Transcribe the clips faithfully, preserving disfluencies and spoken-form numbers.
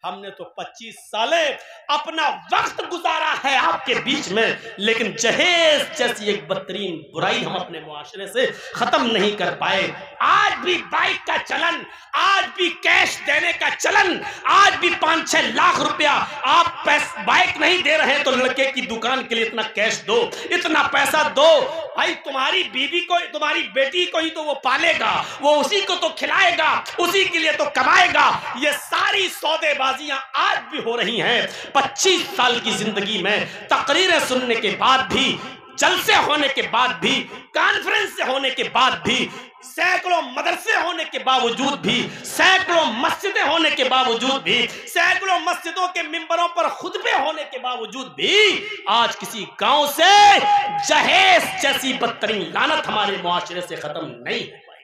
ہم نے تو پچیس سالے اپنا وقت گزارا ہے آپ کے بیچ میں، لیکن جہیز جیسی ایک بدترین برائی ہم اپنے معاشرے سے ختم نہیں کر پائے۔ آج بھی بائک کا چلن، آج بھی کیش دینے کا چلن، آج بھی پانچ چھ لاکھ روپیہ آپ بائک نہیں دے رہے تو لڑکے کی دکان کے لیے اتنا کیش دو، اتنا پیسہ دو۔ بھائی تمہاری بیوی کو، تمہاری بیٹی کو ہی تو وہ پالے گا، وہ اسی کو تو کھلائے گا، اسی کے لیے تو کمائے گا۔ یہ ساری سودے بازیاں آج بھی ہو رہی ہیں۔ پچیس سال کی زندگی میں تقریریں سننے کے بعد بھی، جلسے ہونے کے بعد بھی، کانفرنس ہونے کے بعد بھی، سینکڑوں مدرسے ہونے کے باوجود بھی، سینکڑوں مسجدیں ہونے کے باوجود بھی، سینکڑوں مسجدوں کے ممبروں پر خطبے ہونے کے باوجود بھی آج کسی گاؤں سے جہیز جیسی بدترین لعنت ہمارے معاشرے سے ختم نہیں ہو پائی۔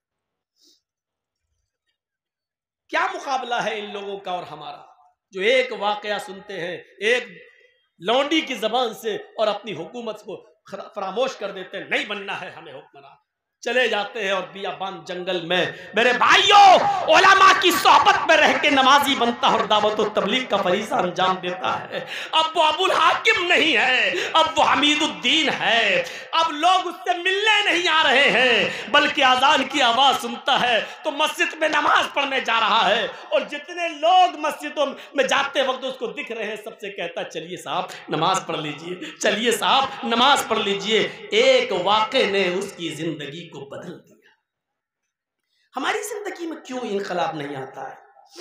کیا مقابلہ ہے ان لوگوں کا اور ہمارا، جو ایک واقعہ سنتے ہیں ایک لونڈی کی زبان سے اور اپنی حکومت کو فراموش کر دیتے ہیں۔ نہیں بننا ہے ہمیں حکمران، چلے جاتے ہیں اور بیابان جنگل میں۔ میرے بھائیوں، علماء کی صحبت میں رہ کے نمازی بنتا اور دعوت و تبلیغ کا فریضہ انجام دیتا ہے۔ اب وہ ابو الحاکم نہیں ہے، اب وہ حمید الدین ہے۔ اب لوگ اس سے ملنے نہیں آ رہے ہیں، بلکہ اذان کی آواز سنتا ہے تو مسجد میں نماز پڑھنے جا رہا ہے، اور جتنے لوگ مسجدوں میں جاتے وقت اس کو دکھ رہے ہیں سب سے کہتا چلیے صاحب نماز پڑھ لیجئے، چلیے صاحب نماز پڑھ لیجئے۔ ایک واقعے نے اس کی زندگی کو بدل دیا۔ ہماری زندگی میں کیوں انقلاب نہیں آتا ہے؟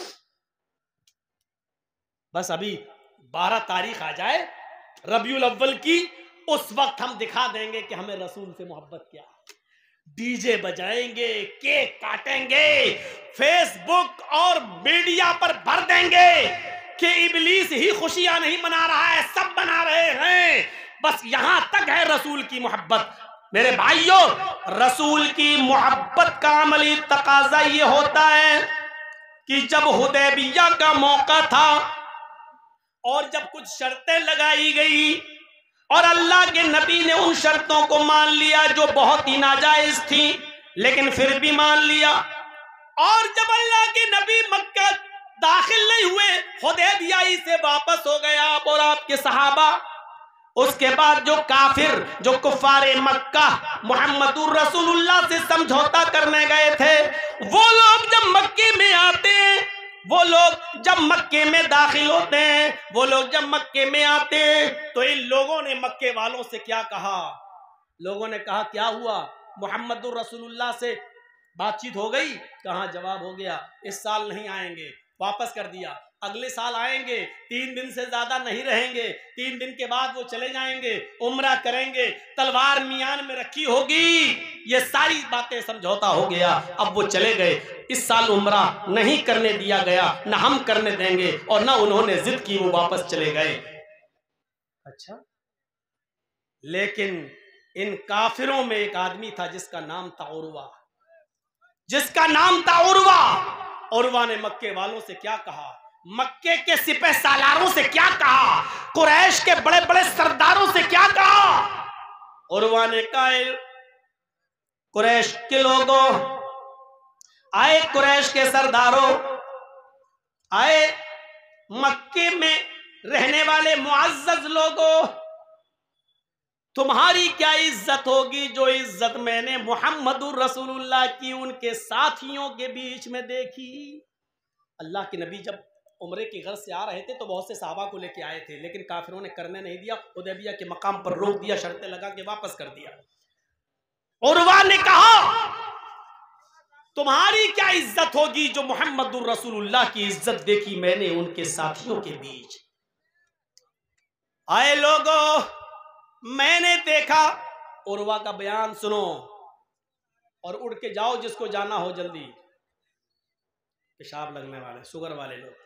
بس ابھی بارہ تاریخ آ جائے ربیع الاول کی، اس وقت ہم دکھا دیں گے کہ ہمیں رسول سے محبت کیا ہے۔ ڈی جے بجائیں گے، کیک کاٹیں گے، فیس بک اور میڈیا پر بھر دیں گے کہ ابلیس ہی خوشیاں نہیں منا رہا ہے، سب منا رہے ہیں۔ بس یہاں تک ہے رسول کی محبت۔ میرے بھائیوں، رسول کی محبت کا عملی تقاضا یہ ہوتا ہے کہ جب حدیبیہ کا موقع تھا اور جب کچھ شرطیں لگائی گئی اور اللہ کے نبی نے ان شرطوں کو مان لیا جو بہت ہی ناجائز تھیں، لیکن پھر بھی مان لیا، اور جب اللہ کے نبی مکہ داخل نہیں ہوئے، حدیبیہ ہی سے واپس ہو گئے آپ اور آپ کے صحابہ، اس کے بعد جو کافر، جو کفار مکہ محمد الرسول اللہ سے سمجھوتا کرنے گئے تھے، وہ لوگ جب مکے میں آتے ہیں، وہ لوگ جب مکے میں داخل ہوتے ہیں، وہ لوگ جب مکے میں آتے ہیں تو ان لوگوں نے مکے والوں سے کیا کہا؟ لوگوں نے کہا کیا ہوا؟ محمد الرسول اللہ سے بات چیت ہو گئی؟ کہاں جواب ہو گیا اس سال نہیں آئیں گے، واپس کر دیا۔ اگلے سال آئیں گے، تین دن سے زیادہ نہیں رہیں گے، تین دن کے بعد وہ چلے جائیں گے، عمرہ کریں گے، تلوار میان میں رکھی ہوگی، یہ ساری باتیں سمجھوتا ہو گیا۔ اب وہ چلے گئے، اس سال عمرہ نہیں کرنے دیا گیا، نہ ہم کرنے دیں گے، اور نہ انہوں نے ضد کی، وہ واپس چلے گئے۔ اچھا، لیکن ان کافروں میں ایک آدمی تھا جس کا نام تھا عروہ، جس کا نام تھا عروہ۔ عروہ نے مکے والوں سے کیا کہا؟ مکے کے سپہ سالاروں سے کیا کہا؟ قریش کے بڑے بڑے سرداروں سے کیا کہا؟ عروہ نے کہا قریش کے لوگوں، آئے قریش کے سرداروں، آئے مکے میں رہنے والے معزز لوگوں، تمہاری کیا عزت ہوگی جو عزت میں نے محمد الرسول اللہ کی ان کے ساتھیوں کے بیچ میں دیکھی۔ اللہ کے نبی جب عمرے کی غرض سے آ رہے تھے تو بہت سے صحابہ کو لے کے آئے تھے، لیکن کافروں نے کرنے نہیں دیا، حدیبیہ کے مقام پر روک دیا، شرطیں لگا کے واپس کر دیا۔ عروہ نے کہا تمہاری کیا عزت ہوگی جو محمد الرسول اللہ کی عزت دیکھی میں نے ان کے ساتھیوں کے بیچ۔ آئے لوگوں، میں نے دیکھا، عروہ کا بیان سنو اور اڑ کے جاؤ جس کو جانا ہو جلدی، پیشاب لگنے والے، شوگر والے لوگ۔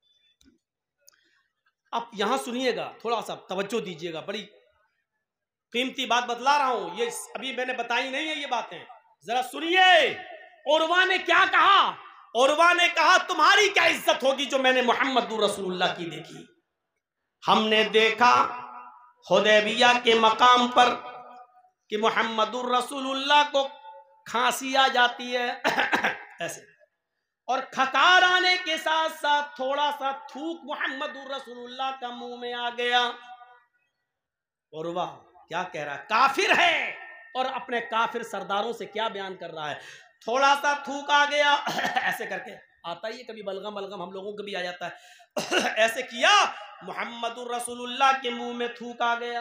اب یہاں سنیے گا، تھوڑا سا توجہ دیجئے گا، بڑی قیمتی بات بتلا رہا ہوں، یہ ابھی میں نے بتائی نہیں ہے یہ باتیں، ذرا سنیے۔ عروہ نے کیا کہا؟ عروہ نے کہا تمہاری کیا عزت ہوگی جو میں نے محمد رسول اللہ کی دیکھی۔ ہم نے دیکھا حدیبیہ کے مقام پر کہ محمد الرسول اللہ کو کھانسی آ جاتی ہے ایسے، اور کھکار آنے کے ساتھ ساتھ تھوڑا سا تھوک محمد رسول اللہ کا منہ میں آ گیا. عروہ کیا کہہ رہا ہے؟ کافر ہے اور اپنے کافر سرداروں سے کیا بیان کر رہا ہے. تھوڑا سا تھوک آ گیا ایسے کر کے آتا ہی ہے کبھی بلغم بلغم ہم لوگوں کو بھی آ جاتا ہے. ایسے کیا محمد رسول اللہ کے منہ میں تھوک آ گیا.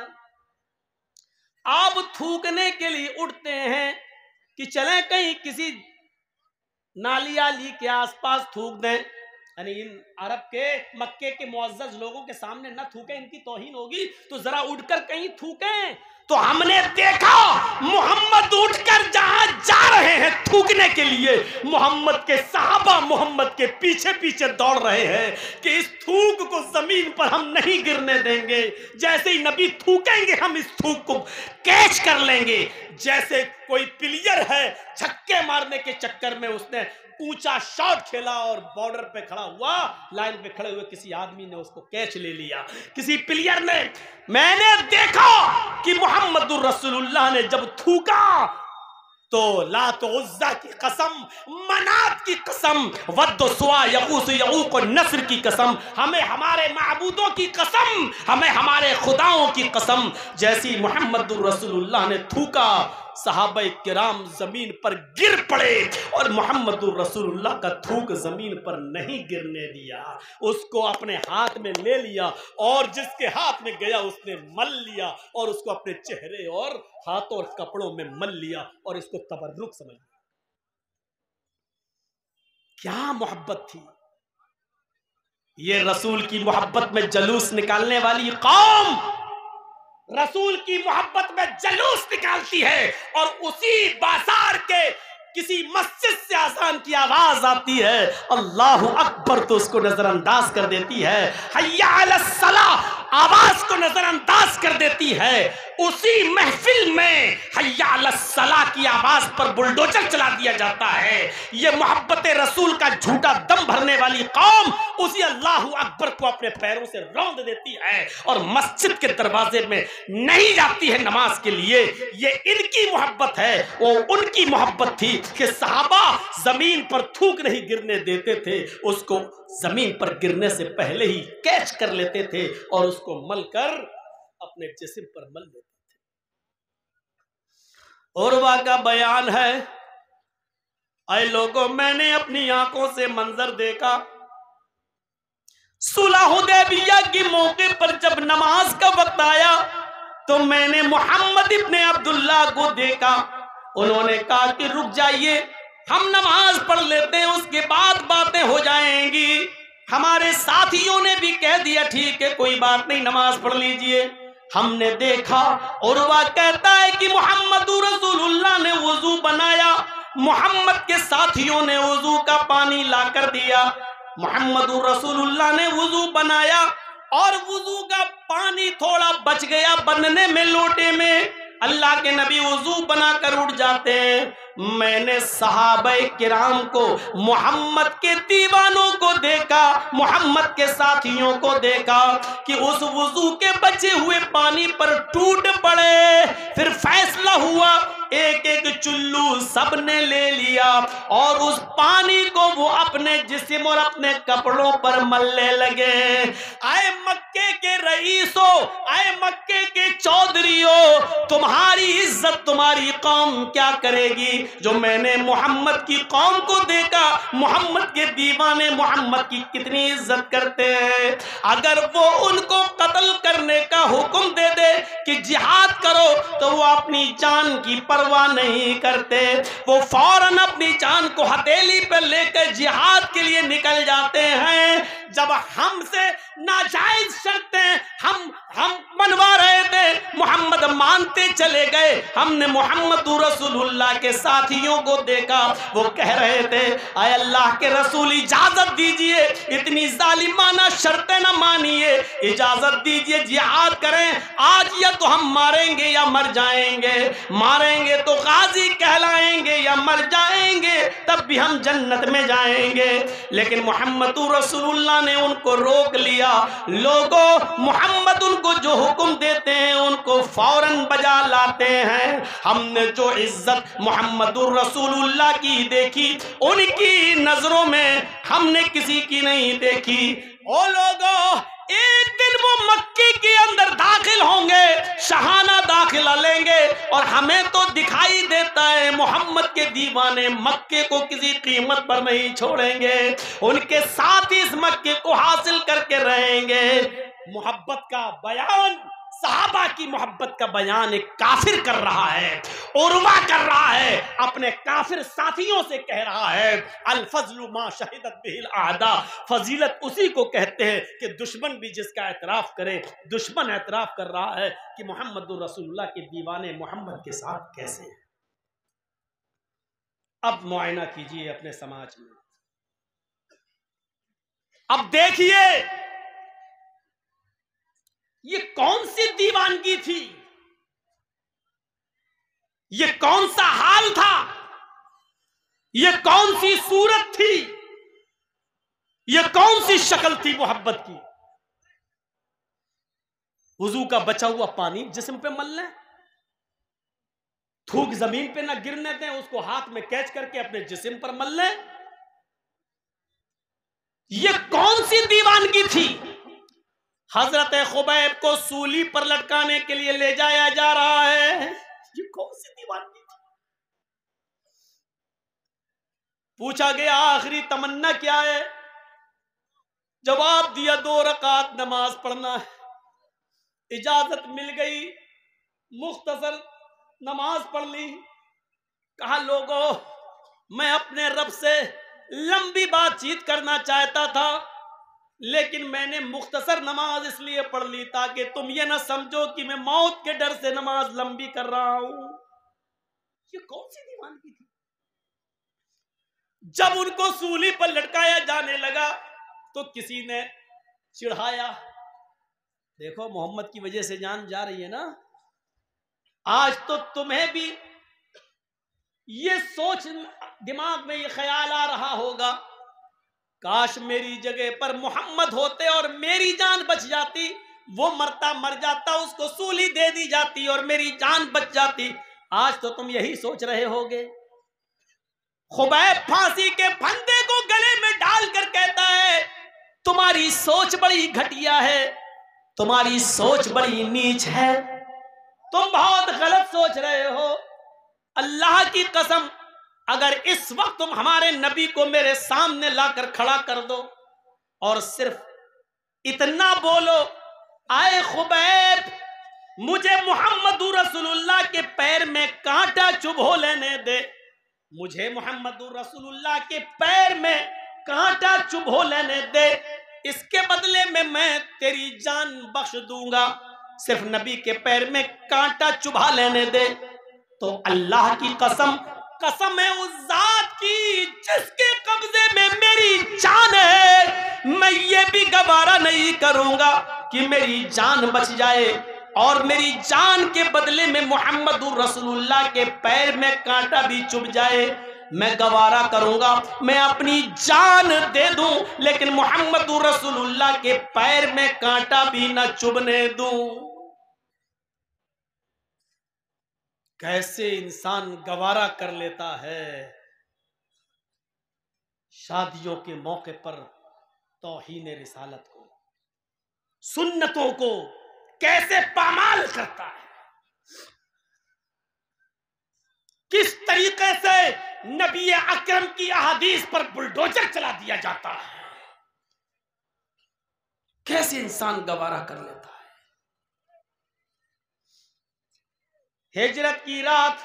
آپ تھوکنے کے لیے اٹھتے ہیں کہ چلیں کہیں کسی نالی آلی کے آس پاس تھوک دیں. یعنی ان عرب کے مکے کے معزز لوگوں کے سامنے نہ تھوکیں، ان کی توہین ہوگی، تو ذرا اٹھ کر کہیں تھوکیں. تو ہم نے دیکھا محمد اٹھ کر جہاں جا رہے ہیں تھوکنے کے لیے، محمد کے صحابہ محمد کے پیچھے پیچھے دوڑ رہے ہیں کہ اس تھوک کو زمین پر ہم نہیں گرنے دیں گے. جیسے ہی نبی تھوکیں گے ہم اس تھوک کو کیچ کر لیں گے. جیسے کوئی پلیئر ہے چھکے مارنے کے چکر میں اس نے اونچا شاٹ کھیلا اور بارڈر پہ کھڑا ہوا، لائن پہ کھڑے ہوئے کسی آدمی نے اس کو کیچ لے لیا، کسی پلیئر نے. میں نے دیکھا کہ محمد الرسول اللہ نے جب تھوکا تو لات و عزا کی قسم، منات کی قسم، ود و سوا، یغوث یعوق و نصر کی قسم، ہمیں ہمارے معبودوں کی قسم، ہمیں ہمارے خداؤں کی قسم، جیسی محمد الرسول اللہ نے تھوکا صحابہ کرام زمین پر گر پڑے اور محمد الرسول اللہ کا تھوک زمین پر نہیں گرنے دیا. اس کو اپنے ہاتھ میں لے لیا اور جس کے ہاتھ میں گیا اس نے مل لیا اور اس کو اپنے چہرے اور ہاتھوں اور کپڑوں میں مل لیا اور اس کو تبرک سمجھ لیا. کیا محبت تھی! یہ رسول کی محبت میں جلوس نکالنے والی قوم رسول کی محبت میں جلوس نکالتی ہے اور اسی بازار کے کسی مسجد سے اذان کی آواز آتی ہے اللہ اکبر تو اس کو نظر انداز کر دیتی ہے، حی علی الصلاۃ آواز کو نظر انداز کر دیتی ہے. اسی محفل میں حی علی الصلاۃ کی آواز پر بلڈوزر چلا دیا جاتا ہے. یہ محبت رسول کا جھوٹا دم بھرنے والی قوم اسی اللہ اکبر کو اپنے پیروں سے روند دیتی ہے اور مسجد کے دروازے میں نہیں جاتی ہے نماز کے لیے. یہ ان کی محبت ہے، وہ ان کی محبت تھی کہ صحابہ زمین پر تھوک نہیں گرنے دیتے تھے، اس کو زمین پر گرنے سے پہلے ہی کیچ کر لیتے تھے اور اس کو مل کر اپنے جسم پر مل لیتے تھے. عروہ کا بیان ہے، اے لوگوں میں نے اپنی آنکھوں سے منظر دیکھا صلح حدیبیہ کے موقع پر جب نماز کا وقت آیا تو میں نے محمد ابن عبداللہ کو دیکھا. انہوں نے کہا کہ رک جائیے، ہم نماز پڑھ لیتے ہیں، اس کے بعد باتیں ہو جائیں گی. ہمارے ساتھیوں نے بھی کہہ دیا ٹھیک ہے کوئی بات نہیں نماز پڑھ لیجئے. ہم نے دیکھا عروہ کہتا ہے کہ محمد رسول اللہ نے وضو بنایا، محمد کے ساتھیوں نے وضو کا پانی لا کر دیا. محمد رسول اللہ نے وضو بنایا اور وضو کا پانی تھوڑا بچ گیا بننے میں لوٹے میں. اللہ کے نبی وضو بنا کر اٹھ جاتے ہیں. میں نے صحابہ کرام کو، محمد کے دیوانوں کو دیکھا، محمد کے ساتھیوں کو دیکھا کہ اس وضو کے بچے ہوئے پانی پر ٹوٹ پڑے. پھر فیصلہ ہوا ایک ایک چلو سب نے لے لیا اور اس پانی کو وہ اپنے جسم اور اپنے کپڑوں پر ملنے لگے. اے مکے کے رئیسوں، اے مکے کے چودھریوں، تمہاری عزت تمہاری قوم کیا کرے گی؟ جو میں نے محمد کی قوم کو دیکھا، محمد کے دیوانے محمد کی کتنی عزت کرتے ہیں. اگر وہ ان کو قتل کرنے کا حکم دے دے کہ جہاد کرو تو وہ اپنی جان کی پرواہ نہیں کرتے، وہ فوراً اپنی جان کو ہتھیلی پر لے کر جہاد کے لیے نکل جاتے ہیں. جب ہم سے ناجائز شرطیں ہم ہم منوا رہے تھے محمد مانتے چلے گئے. ہم نے محمد رسول اللہ کے ساتھیوں کو دیکھا وہ کہہ رہے تھے اے اللہ کے رسول اجازت دیجئے، اتنی ظالمانہ شرطیں نہ مانیے، اجازت دیجئے جہاد کریں. آج یا تو ہم ماریں گے یا مر جائیں گے، ماریں گے تو غازی کہلائیں گے یا مر جائیں گے تب بھی ہم جنت میں جائیں گے. لیکن محمد رسول اللہ نے ان کو روک لیا. لوگوں محمد ان کو جو حکم دیتے ہیں ان کو فوراً بجا لاتے ہیں۔ ہم نے جو عزت محمد الرسول اللہ کی دیکھی ان کی نظروں میں ہم نے کسی کی نہیں دیکھی۔ او لوگوں، ایک دن وہ مکے کے اندر داخل ہوں گے، شہانہ داخلہ لیں گے، اور ہمیں تو دکھائی دیتا ہے محمد کے دیوانے مکے کو کسی قیمت پر نہیں چھوڑیں گے، ان کے ساتھ اس مکے کو حاصل کر کے رہیں گے۔ محبت کا بیان، صحابہ کی محبت کا بیان ایک کافر کر رہا ہے، عروہ کر رہا ہے، اپنے کافر ساتھیوں سے کہہ رہا ہے الفضل ما شہدت بہ الاعداء، فضیلت اسی کو کہتے ہیں کہ دشمن بھی جس کا اعتراف کرے۔ دشمن اعتراف کر رہا ہے کہ محمد الرسول اللہ کے دیوانے محمد کے ساتھ کیسے ہیں۔ اب معائنہ کیجئے اپنے سماج میں، اب دیکھیے یہ کون سی دیوانگی تھی، یہ کون سا حال تھا، یہ کون سی صورت تھی، یہ کون سی شکل تھی محبت کی۔ وضو کا بچا ہوا پانی جسم پہ مل لیں، تھوک زمین پہ نہ گرنے دیں، اس کو ہاتھ میں کیچ کر کے اپنے جسم پر مل لیں۔ یہ کون سی دیوانگی تھی؟ حضرت خبیب کو سولی پر لٹکانے کے لیے لے جایا جا رہا ہے، یہ کون سی دیوانگی تھی؟ پوچھا گیا آخری تمنا کیا ہے؟ جواب دیا دو رکعت نماز پڑھنا ہے۔ اجازت مل گئی، مختصر نماز پڑھ لی۔ کہا لوگوں میں اپنے رب سے لمبی بات چیت کرنا چاہتا تھا، لیکن میں نے مختصر نماز اس لیے پڑھ لی تاکہ تم یہ نہ سمجھو کہ میں موت کے ڈر سے نماز لمبی کر رہا ہوں۔ یہ کون سی دیوانگی تھی؟ جب ان کو سولی پر لٹکایا جانے لگا تو کسی نے چڑھایا، دیکھو محمد کی وجہ سے جان جا رہی ہے نا، آج تو تمہیں بھی یہ سوچ دماغ میں یہ خیال آ رہا ہوگا کاش میری جگہ پر محمد ہوتے اور میری جان بچ جاتی، وہ مرتا مر جاتا، اس کو سولی دے دی جاتی اور میری جان بچ جاتی۔ آج تو تم یہی سوچ رہے ہوگے۔ خبیب پھانسی کے پھندے کو گلے میں ڈال کر کہتا ہے تمہاری سوچ بڑی گھٹیا ہے، تمہاری سوچ بڑی نیچ ہے، تم بہت غلط سوچ رہے ہو۔ اللہ کی قسم اگر اس وقت تم ہمارے نبی کو میرے سامنے لا کر کھڑا کر دو اور صرف اتنا بولو آئے خبیب مجھے محمد رسول اللہ کے پیر میں کانٹا چبھو لینے دے، مجھے محمد رسول اللہ کے پیر میں کانٹا چبھو لینے دے، اس کے بدلے میں میں تیری جان بخش دوں گا، صرف نبی کے پیر میں کانٹا چبھا لینے دے۔ تو اللہ کی قسم، قسم ہے اس ذات کی جس کے قبضے میں میری جان ہے، میں یہ بھی گوارا نہیں کروں گا کہ میری جان بچ جائے اور میری جان کے بدلے میں محمد رسول اللہ کے پیر میں کانٹا بھی چبھ جائے۔ میں گوارا کروں گا میں اپنی جان دے دوں لیکن محمد رسول اللہ کے پیر میں کانٹا بھی نہ چبھنے دوں۔ کیسے انسان گوارا کر لیتا ہے شادیوں کے موقع پر توہین رسالت کو، سنتوں کو کیسے پامال کرتا ہے، کس طریقے سے نبی اکرم کی احادیث پر بلڈوزر چلا دیا جاتا ہے، کیسے انسان گوارا کر لیتا ہے۔ ہجرت کی رات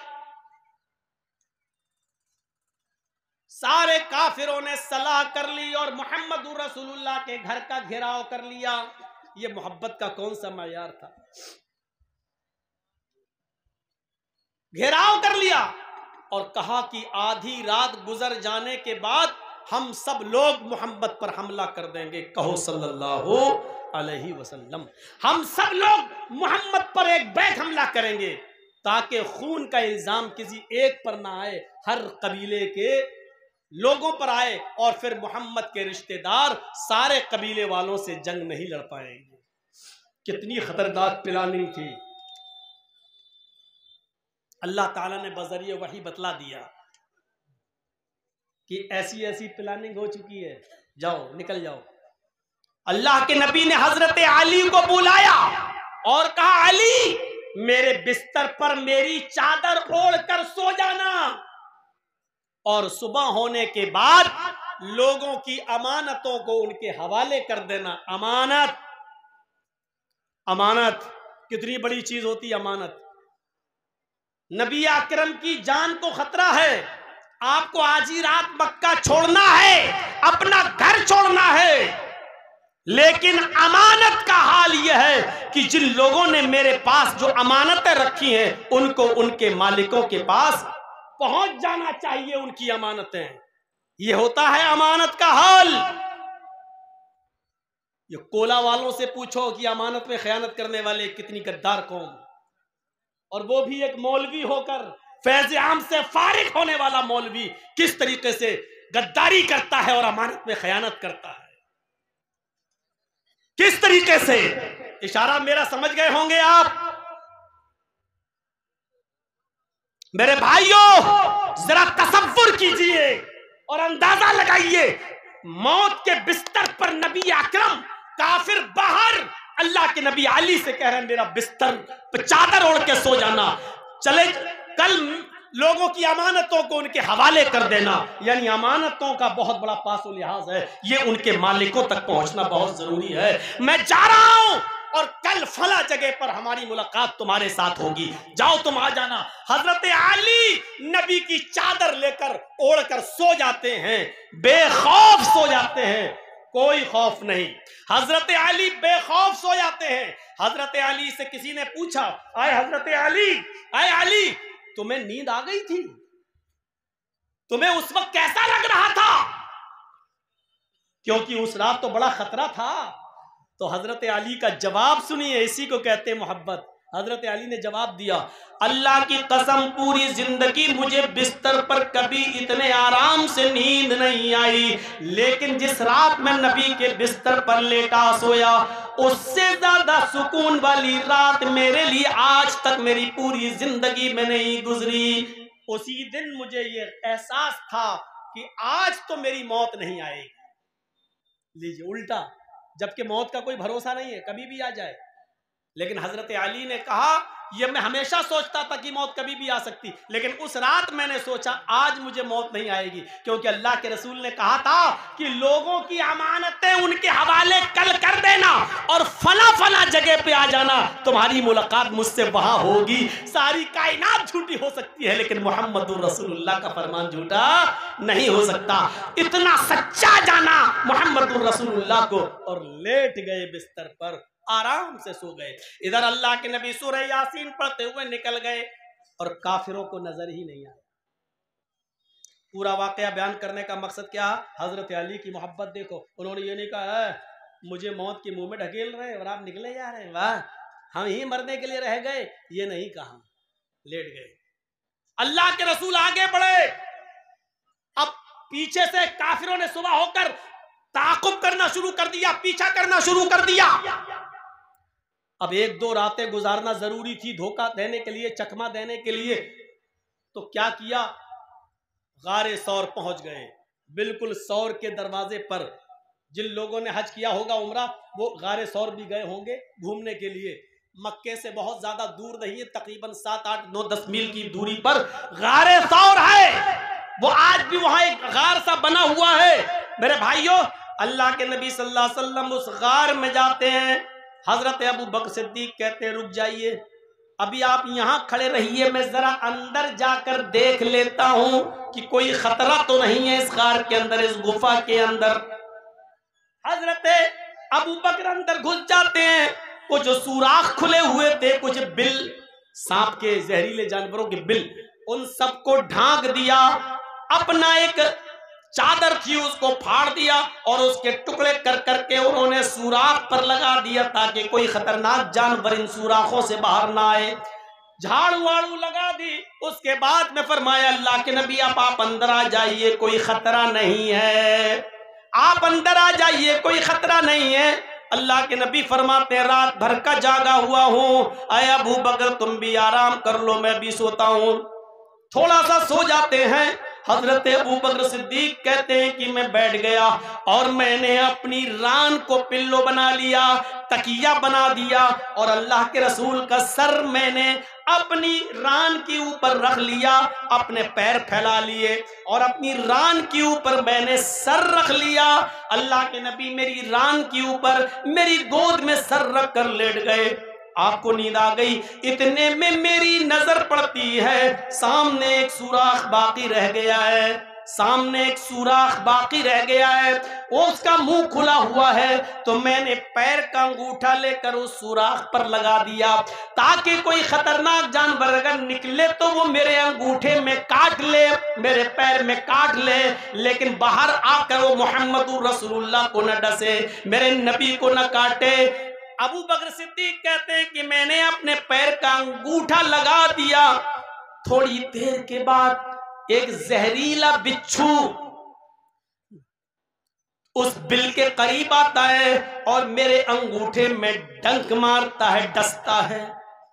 سارے کافروں نے صلاح کر لی اور محمد رسول اللہ کے گھر کا گھیراؤ کر لیا۔ یہ محبت کا کون سا معیار تھا؟ گھیراؤ کر لیا اور کہا کہ آدھی رات گزر جانے کے بعد ہم سب لوگ محمد پر حملہ کر دیں گے، کہو صلی اللہ علیہ وسلم، ہم سب لوگ محمد پر ایک بیک حملہ کریں گے تاکہ خون کا الزام کسی ایک پر نہ آئے، ہر قبیلے کے لوگوں پر آئے اور پھر محمد کے رشتہ دار سارے قبیلے والوں سے جنگ نہیں لڑ پائیں گے۔ کتنی خطرناک پلاننگ تھی، اللہ تعالیٰ نے بذریعہ وحی بتلا دیا کہ ایسی ایسی پلاننگ ہو چکی ہے، جاؤ نکل جاؤ۔ اللہ کے نبی نے حضرت علی کو بلایا اور کہا علی میرے بستر پر میری چادر اوڑھ کر سو جانا، اور صبح ہونے کے بعد لوگوں کی امانتوں کو ان کے حوالے کر دینا۔ امانت، امانت کتنی بڑی چیز ہوتی ہے امانت۔ نبی اکرم کی جان کو خطرہ ہے، آپ کو آج ہی رات مکہ چھوڑنا ہے، اپنا گھر چھوڑنا ہے، لیکن امانت کا حال یہ ہے کہ جن لوگوں نے میرے پاس جو امانتیں رکھی ہیں ان کو ان کے مالکوں کے پاس پہنچ جانا چاہیے ان کی امانتیں۔ یہ ہوتا ہے امانت کا حال۔ یہ کولا والوں سے پوچھو کہ امانت میں خیانت کرنے والے کتنی غدار قوم، اور وہ بھی ایک مولوی ہو کر، فیض عام سے فارغ ہونے والا مولوی کس طریقے سے غداری کرتا ہے اور امانت میں خیانت کرتا ہے، کس طریقے سے۔ اشارہ میرا سمجھ گئے ہوں گے آپ میرے بھائیوں، ذرا تصور کیجئے اور اندازہ لگائیے، موت کے بستر پر نبی اکرم، کافر باہر، اللہ کے نبی علی سے کہہ رہے ہیں میرا بستر پہ چادر اوڑھ کے سو جانا، چلے کل لوگوں کی امانتوں کو ان کے حوالے کر دینا۔ یعنی امانتوں کا بہت بڑا پاس و لحاظ ہے، یہ ان کے مالکوں تک پہنچنا بہت ضروری ہے۔ میں جا رہا ہوں اور کل فلاں جگہ پر ہماری ملاقات تمہارے ساتھ ہوگی، جاؤ تم آ جانا۔ حضرت علی نبی کی چادر لے کر اوڑھ کر سو جاتے ہیں، بے خوف سو جاتے ہیں، کوئی خوف نہیں۔ حضرت علی بے خوف سو جاتے ہیں۔ حضرت علی سے کسی نے پوچھا، اے حضرت علی، اے علی تمہیں نیند آ گئی تھی؟ تمہیں اس وقت کیسا لگ رہا تھا؟ کیونکہ اس رات تو بڑا خطرہ تھا۔ تو حضرت علی کا جواب سنیے، اسی کو کہتے ہیں محبت۔ حضرت علی نے جواب دیا، اللہ کی قسم پوری زندگی مجھے بستر پر کبھی اتنے آرام سے نیند نہیں آئی، لیکن جس رات میں نبی کے بستر پر لیٹا سویا اس سے زیادہ سکون والی رات میرے لیے آج تک میری پوری زندگی میں نہیں گزری۔ اسی دن مجھے یہ احساس تھا کہ آج تو میری موت نہیں آئے گی۔ لیجئے الٹا، جبکہ موت کا کوئی بھروسہ نہیں ہے، کبھی بھی آ جائے، لیکن حضرت علی نے کہا یہ میں ہمیشہ سوچتا تھا کہ موت کبھی بھی آ سکتی، لیکن اس رات میں نے سوچا آج مجھے موت نہیں آئے گی، کیونکہ اللہ کے رسول نے کہا تھا کہ لوگوں کی امانتیں ان کے حوالے کل کر دینا اور فلاں فلاں جگہ پہ آ جانا، تمہاری ملاقات مجھ سے وہاں ہوگی۔ ساری کائنات جھوٹی ہو سکتی ہے لیکن محمد الرسول اللہ کا فرمان جھوٹا نہیں ہو سکتا۔ اتنا سچا جانا محمد الرسول اللہ کو، اور لیٹ گئے بستر پر، آرام سے سو گئے۔ ادھر اللہ کے نبی سورہ یاسین پڑھتے ہوئے نکل گئے اور کافروں کو نظر ہی نہیں آیا۔ پورا واقعہ بیان کرنے کا مقصد کیا؟ حضرت علی کی محبت دیکھو۔ انہوں نے یہ نہیں کہا ہے مجھے موت کے منہ میں ڈھکیل رہے اور آپ نکلے جا رہے ہیں، واہ ہم ہی مرنے کے لیے رہ گئے، یہ نہیں کہا، لیٹ گئے۔ اللہ کے رسول آگے بڑھے، اب پیچھے سے کافروں نے صبح ہو کر تعاقب کرنا شروع کر دیا، پیچھا کرنا شروع کر دیا۔ اب ایک دو راتیں گزارنا ضروری تھی دھوکہ دینے کے لیے، چکمہ دینے کے لیے، تو کیا کیا؟ غار ثور پہنچ گئے۔ بالکل ثور کے دروازے پر جن لوگوں نے حج کیا ہوگا عمرہ، وہ غار ثور بھی گئے ہوں گے گھومنے کے لیے۔ مکے سے بہت زیادہ دور نہیں ہے، تقریباً سات آٹھ نو دس میل کی دوری پر غار ثور ہے۔ وہ آج بھی وہاں ایک غار سا بنا ہوا ہے۔ میرے بھائیوں، اللہ کے نبی صلی اللہ علیہ وسلم اس غار میں جاتے ہیں۔ حضرت ابو بکر صدیق کہتے ہیں رک جائیے، ابھی آپ یہاں کھڑے رہیے، میں ذرا اندر جا کر دیکھ لیتا ہوں کہ کوئی خطرہ تو نہیں ہے اس غار کے اندر، اس غفا کے اندر۔ حضرت ابو بکر اندر گھس جاتے ہیں، کچھ سوراخ کھلے ہوئے تھے، کچھ بل، سانپ کے زہریلے جانوروں کے بل، ان سب کو ڈھانک دیا، اپنا ایک چادر تھی اس کو پھاڑ دیا اور اس کے ٹکڑے کر کر کے انہوں نے سوراخ پر لگا دیا تاکہ کوئی خطرناک جانور ان سوراخوں سے باہر نہ آئے۔ جھاڑو واڑو لگا دی۔ اس کے بعد میں فرمایا اللہ کے نبی اب آپ اندر آ جائیے، کوئی خطرہ نہیں ہے، آپ اندر آ جائیے، کوئی خطرہ نہیں ہے۔ اللہ کے نبی فرماتے ہیں رات بھر کا جاگا ہوا ہوں، اے ابو بکر تم بھی آرام کر لو، میں بھی سوتا ہوں۔ تھوڑا سا سو جاتے ہیں۔ حضرت ابو بکر صدیق کہتے ہیں کہ میں بیٹھ گیا اور میں نے اپنی ران کو پلو بنا لیا، تکیہ بنا دیا، اور اللہ کے رسول کا سر میں نے اپنی ران کے اوپر رکھ لیا، اپنے پیر پھیلا لیے اور اپنی ران کے اوپر میں نے سر رکھ لیا۔ اللہ کے نبی میری ران کے اوپر میری گود میں سر رکھ کر لیٹ گئے۔ آپ کو نیند آ گئی، اتنے میں میری نظر پڑتی ہے سامنے ایک سوراخ باقی رہ گیا ہے، سامنے ایک سوراخ باقی رہ گیا ہے، اس کا منہ کھلا ہوا ہے، تو میں نے پیر کا انگوٹھا لے کر اس سوراخ پر لگا دیا تاکہ کوئی خطرناک جانور اگر نکلے تو وہ میرے انگوٹھے میں کاٹ لے، میرے پیر میں کاٹ لے، لیکن باہر آ کر وہ محمد رسول اللہ کو نہ ڈسے، میرے نبی کو نہ کاٹے۔ ابو بکر صدیق کہتے ہیں کہ میں نے اپنے پیر کا انگوٹھا لگا دیا، تھوڑی دیر کے بعد ایک زہریلا بچھو اس بل کے قریب آتا ہے اور میرے انگوٹھے میں ڈنک مارتا ہے، ڈستا ہے۔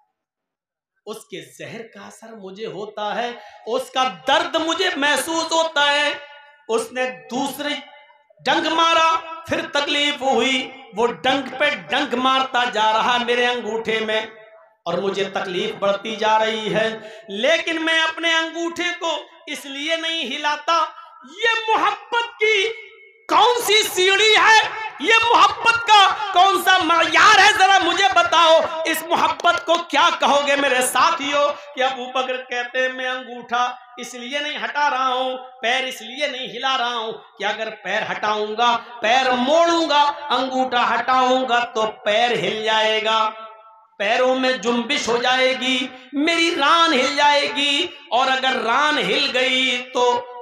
اس کے زہر کا اثر مجھے ہوتا ہے، اس کا درد مجھے محسوس ہوتا ہے۔ اس نے دوسری ڈنک مارا، پھر تکلیف ہوئی، وہ ڈنک پہ ڈنک مارتا جا رہا میرے انگوٹھے میں اور مجھے تکلیف بڑھتی جا رہی ہے، لیکن میں اپنے انگوٹھے کو اس لیے نہیں ہلاتا۔ یہ محبت کی کون سی سیڑھی ہے، یہ محبت کا کون سا معیار ہے، ذرا مجھے بتاؤ، اس محبت کو کیا کہو گے میرے ساتھیوں؟ کہ ابو بکر کہتے ہیں میں انگوٹھا اس لیے نہیں ہٹا رہا ہوں، پیر اس لیے نہیں ہلا رہا ہوں کہ اگر پیر ہٹاؤں گا، پیر موڑوں گا، انگوٹھا ہٹاؤں گا تو پیر ہل جائے گا، پیروں میں جنبش ہو جائے گی، میری ران ہل جائے گی، اور اگر ران ہل گئی تو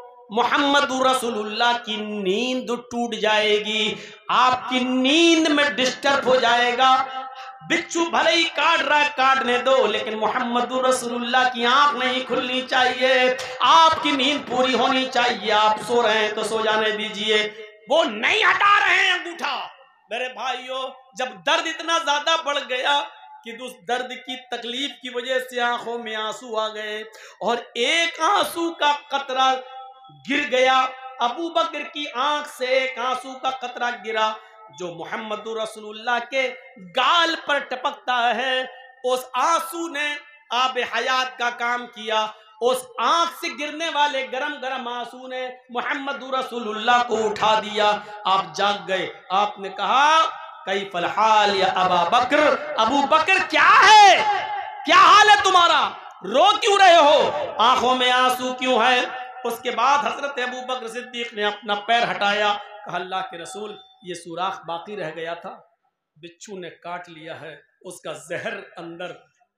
محمد رسول اللہ کی نیند ٹوٹ جائے گی، آپ کی نیند میں ڈسٹرب ہو جائے گا۔ بچھو بھلے ہی کاٹ رہا ہے کاٹنے دو، لیکن محمد رسول اللہ کی آنکھ نہیں کھلنی چاہیے، آپ کی نیند پوری ہونی چاہیے۔ آپ سو رہے ہیں تو سو جانے دیجئے، وہ نہیں ہٹا رہے ہیں انگوٹھا۔ میرے بھائیوں، جب درد اتنا زیادہ بڑھ گیا کہ اس درد کی تکلیف کی وجہ سے آنکھوں میں آنسو آ گئے اور ایک آنسو کا قطرہ گر گیا، ابو بکر کی آنکھ سے ایک آنسو کا قطرہ گرا جو محمد رسول اللہ کے گال پر ٹپکتا ہے، اس آنسو نے آب حیات کا کام کیا، اس آنکھ سے گرنے والے گرم گرم آنسو نے محمد رسول اللہ کو اٹھا دیا۔ آپ جاگ گئے، آپ نے کہا کیف الحال یا ابا بکر، ابو بکر کیا ہے، کیا حال ہے تمہارا، رو کیوں رہے ہو، آنکھوں میں آنسو کیوں ہے؟ اس کے بعد حضرت ابو بکر صدیق نے اپنا پیر ہٹایا، کہا اللہ کے رسول یہ سوراخ باقی رہ گیا تھا، بچھو نے کاٹ لیا ہے، اس کا زہر اندر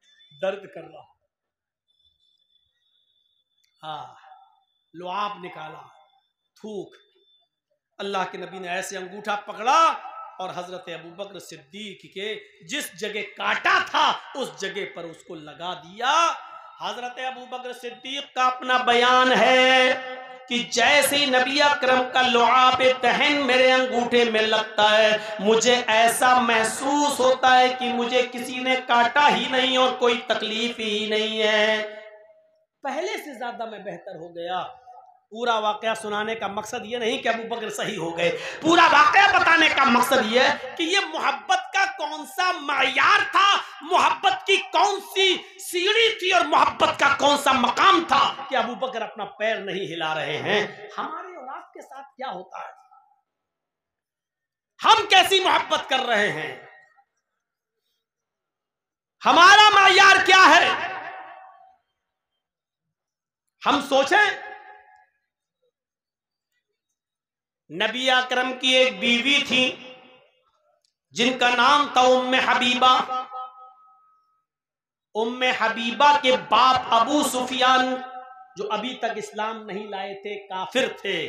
درد کر رہا، ہاں لعاب نکالا، تھوک۔ اللہ کے نبی نے ایسے انگوٹھا پکڑا اور حضرت ابو بکر صدیق کے جس جگہ کاٹا تھا اس جگہ پر اس کو لگا دیا۔ حضرت ابو بکر صدیق کا اپنا بیان ہے کہ جیسے نبی اکرم کا لعاب تہن میرے انگوٹھے میں لگتا ہے، مجھے ایسا محسوس ہوتا ہے کہ مجھے کسی نے کاٹا ہی نہیں اور کوئی تکلیف ہی نہیں ہے، پہلے سے زیادہ میں بہتر ہو گیا۔ پورا واقعہ سنانے کا مقصد یہ نہیں کہ ابو بکر صحیح ہو گئے، پورا واقعہ بتانے کا مقصد یہ ہے کہ یہ محبت کا کون سا معیار تھا، محبت کی کون سی سیڑھی تھی اور محبت کا کون سا مقام تھا کہ ابو بکر اپنا پیر نہیں ہلا رہے ہیں۔ ہمارے اور آپ کے ساتھ کیا ہوتا ہے، ہم کیسی محبت کر رہے ہیں، ہمارا معیار کیا ہے؟ ہم سوچیں، نبی اکرم کی ایک بیوی تھی جن کا نام تھا ام حبیبہ۔ ام حبیبہ کے باپ ابو سفیان جو ابھی تک اسلام نہیں لائے تھے، کافر تھے۔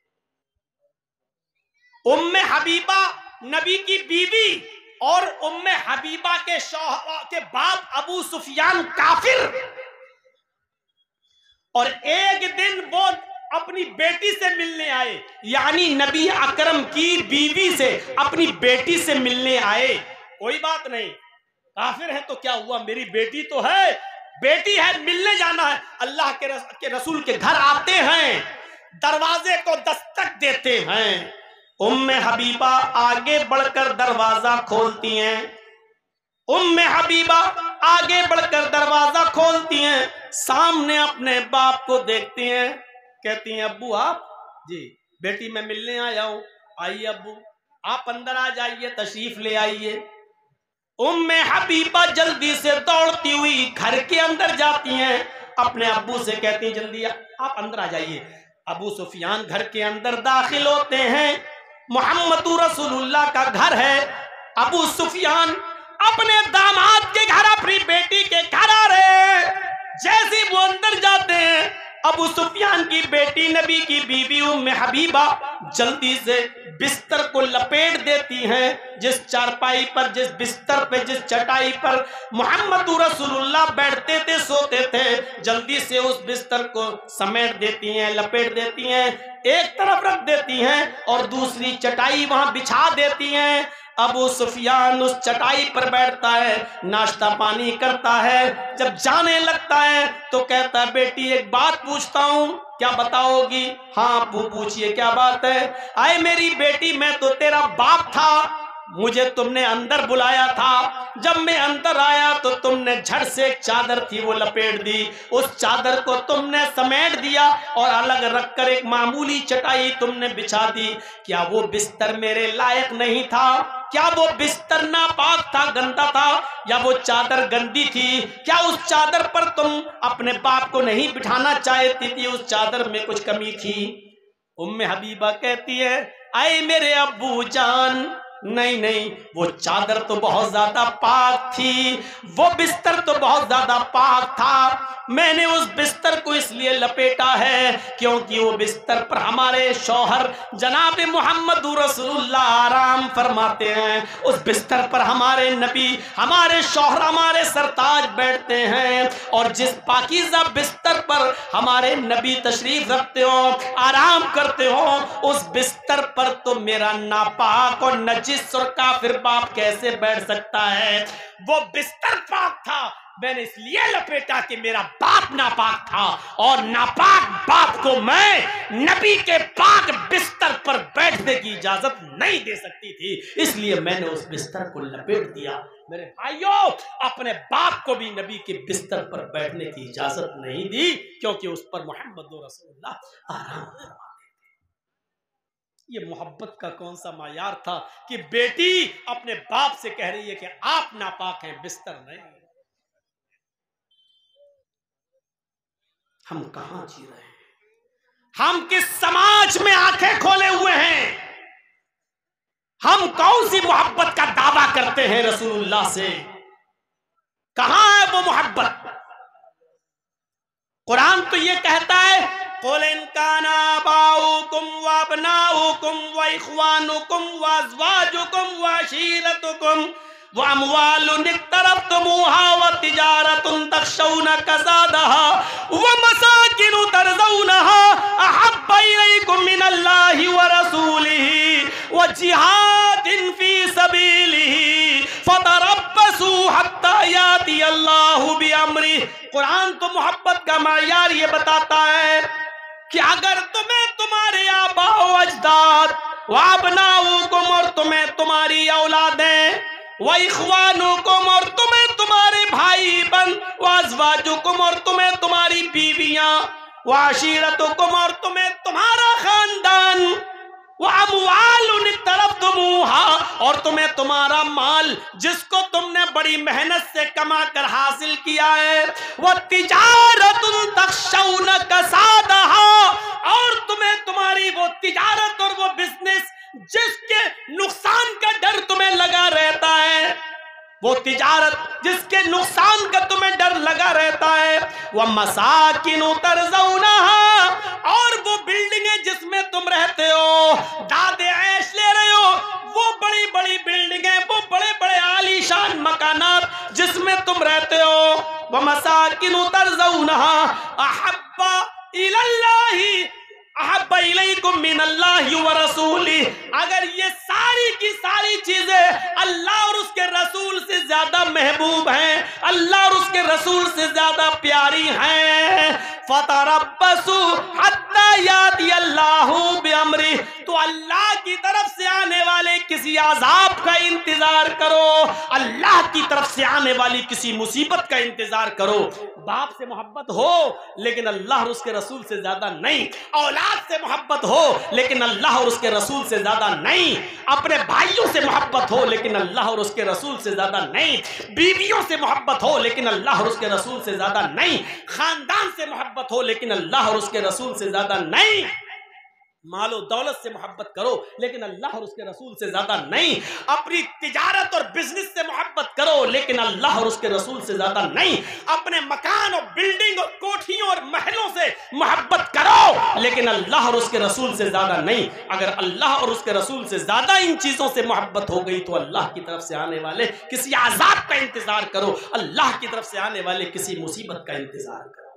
ام حبیبہ نبی کی بیوی اور ام حبیبہ کے شوہر کے باپ ابو سفیان کافر، اور ایک دن وہ اپنی بیٹی سے ملنے آئے، یعنی نبی اکرم کی بیوی سے اپنی بیٹی سے ملنے آئے، کوئی بات نہیں، کافر ہے تو کیا ہوا، میری بیٹی تو ہے، بیٹی ہے، ملنے جانا ہے۔ اللہ کے رسول کے گھر آتے ہیں، دروازے کو دستک دیتے ہیں، ام حبیبہ آگے بڑھ کر دروازہ کھولتی ہیں، ام حبیبہ آگے بڑھ کر دروازہ کھولتی ہیں، سامنے اپنے باپ کو دیکھتی ہیں، کہتی ہیں ابو آپ؟ جی بیٹی میں ملنے آیا ہوں۔ آئیے ابو، آپ اندر آ جائیے، تشریف لے آئیے۔ ام حبیبہ جلدی سے دوڑتی ہوئی گھر کے اندر جاتی ہیں، اپنے ابو سے کہتی ہیں جلدی آپ اندر آ جائیے۔ ابو سفیان گھر کے اندر داخل ہوتے ہیں، محمد رسول اللہ کا گھر ہے، ابو سفیان اپنے داماد کے گھر اپنی بیٹی کے گھر آ رہے ہیں، جیسے وہ اندر جاتے ہیں ابو سفیان کی بیٹی نبی کی بیوی ام حبیبہ جلدی سے بستر کو لپیٹ دیتی ہیں، جس چارپائی پر، جس بستر پہ، جس چٹائی پر محمد رسول اللہ بیٹھتے تھے، سوتے تھے، جلدی سے اس بستر کو سمیٹ دیتی ہیں، لپیٹ دیتی ہیں، ایک طرف رکھ دیتی ہیں اور دوسری چٹائی وہاں بچھا دیتی ہیں۔ ابو سفیان اس چٹائی پر بیٹھتا ہے، ناشتہ پانی کرتا ہے، جب جانے لگتا ہے تو کہتا ہے بیٹی ایک بات پوچھتا ہوں، کیا بتاؤ گی؟ ہاں ابو پوچھئے کیا بات ہے؟ آئے میری بیٹی میں تو تیرا باپ تھا، مجھے تم نے اندر بلایا تھا، جب میں اندر آیا تو تم نے جھڑ سے ایک چادر تھی وہ لپیٹ دی، اس چادر کو تم نے سمیٹ دیا اور الگ رکھ کر ایک معمولی چٹائی تم نے بچھا دی، کیا وہ بستر میرے لائق نہیں تھا؟ کیا وہ بستر ناپاک تھا، گندا تھا، یا وہ چادر گندی تھی؟ کیا اس چادر پر تم اپنے باپ کو نہیں بٹھانا چاہتی تھی؟ اس چادر میں کچھ کمی تھی؟ ام حبیبہ کہتی ہے اے میرے ابو جان، نہیں نہیں، وہ چادر تو بہت زیادہ پاک تھی، وہ بستر تو بہت زیادہ پاک تھا، میں نے اس بستر کو اس لیے لپیٹا ہے کیونکہ وہ بستر پر ہمارے شوہر جناب محمد رسول اللہ آرام فرماتے ہیں، اس بستر پر ہمارے نبی، ہمارے شوہر، ہمارے سرتاج بیٹھتے ہیں، اور جس پاکیزہ بستر پر ہمارے نبی تشریف رکھتے ہو، آرام کرتے ہو، اس بستر پر تو میرا ناپاک اور نجس اور کافر باپ کیسے بیٹھ سکتا ہے؟ وہ بستر پاک تھا، میں نے اس لیے لپیٹا کہ میرا باپ ناپاک تھا، اور ناپاک باپ کو میں نبی کے پاک بستر پر بیٹھنے کی اجازت نہیں دے سکتی تھی، اس لیے میں نے اس بستر کو لپیٹ دیا۔ میرے بھائیوں، اپنے باپ کو بھی نبی کے بستر پر بیٹھنے کی اجازت نہیں دی کیونکہ اس پر محمد رسول اللہ آرام فرماتے تھے۔ یہ محبت کا کون سا معیار تھا کہ بیٹی اپنے باپ سے کہہ رہی ہے کہ آپ ناپاک ہیں، بستر نہیں۔ ہم کہاں جی رہے ہیں؟ ہم کس سماج میں آنکھیں کھولے ہوئے ہیں؟ ہم کون سی محبت کا دعویٰ کرتے ہیں رسول اللہ سے؟ کہاں ہے وہ محبت؟ قرآن تو یہ کہتا ہے قُلْ إِنْ كَانَ آبَاؤُكُمْ وَأَبْنَاؤُكُمْ وَإِخْوَانُكُمْ وَأَزْوَاجُكُمْ وَعَشِيرَتُكُمْ وَأَمْوَالٌ اقْتَرَفْتُمُوهَا وَتِجَارَةٌ تَخْشَوْنَ كَسَادَهَا وَمَسَاكِنُ تَرْضَوْنَهَا أَحَبَّ إِلَيْكُم مِّنَ اللَّهِ وَرَسُولِهِ وَجِهَادٍ فِي سَبِيلِهِ فَتَرَبَّصُوا حَتَّىٰ يَأْتِيَ اللَّهُ بِأَمْرِهِ۔ قرآن تو محبت کا معیار یہ بتاتا ہے کہ اگر تمہیں تمہارے آباء و اجداد وابناؤکم اور تمہیں تمہاری اولادیں وَإِخْوَانُكُمْ اور تمہیں تمہارے بھائی بن وَأَزْوَاجُكُمْ اور تمہیں تمہاری بیویاں وَعَشِيرَتُكُمْ اور تمہیں تمہارا خاندان وَأَمْوَالٌ اقْتَرَفْتُمُوهَا اور تمہیں تمہارا مال جس کو تم نے بڑی محنت سے کما کر حاصل کیا ہے، وَتِجَارَةٌ تَخْشَوْنَ كَسَادَهَا اور تمہیں تمہاری وہ تجارت اور وہ بزنس جس کے نقصان کا ڈر تمہیں لگا رہتا ہے، وہ تجارت جس کے نقصان کا تمہیں ڈر لگا رہتا ہے، وَمَسَاكِنُ تَرْضَوْنَهَا اور وہ بلڈنگیں جس میں تم رہتے ہو، داد عیش لے رہے ہو، وہ بڑی بڑی بلڈنگیں، وہ بڑے بڑے عالی شان مکانات جس میں تم رہتے ہو، وَمَسَاكِنُ تَرْضَوْنَهَا أَحَبَّ إِلَى اللَّهِ इलैकुम मिनल्लाहि व रसूली, अगर ये सारी की सारी चीजें अल्लाह और उसके रसूल से ज्यादा महबूब हैं, अल्लाह और उसके रसूल से ज्यादा प्यारी हैं, फतरब्बसू हत्ता याति अल्लाहु बिअमरी, तो अल्लाह की तरफ से आने वाले किसी आजाब का इंतजार करो, अल्लाह की तरफ से आने वाली किसी मुसीबत का इंतजार करो। बाप से मोहब्बत हो लेकिन अल्लाह और उसके रसूल से ज्यादा नहीं, औलाद से मोहब्बत हो लेकिन अल्लाह और उसके रसूल से ज्यादा नहीं, अपने भाइयों से मोहब्बत हो लेकिन अल्लाह और उसके रसूल से ज्यादा नहीं, बीवियों से मोहब्बत हो लेकिन अल्लाह और उसके रसूल से ज्यादा नहीं, खानदान से मोहब्बत हो लेकिन अल्लाह और उसके रसूल से ज्यादा नहीं, मालो दौलत से मोहब्बत करो लेकिन अल्लाह और उसके रसूल से ज्यादा नहीं, अपनी तिजारत और बिजनेस से मोहब्बत करो लेकिन अल्लाह और उसके रसूल से ज्यादा नहीं, अपने मकान और बिल्डिंग और कोठियों और महलों से मोहब्बत करो लेकिन अल्लाह और उसके रसूल से ज्यादा नहीं। अगर अल्लाह और उसके रसूल से ज्यादा इन चीजों से मोहब्बत हो गई तो अल्लाह की तरफ से आने वाले किसी आजाब का इंतजार करो, अल्लाह की तरफ से आने वाले किसी मुसीबत का इंतजार करो।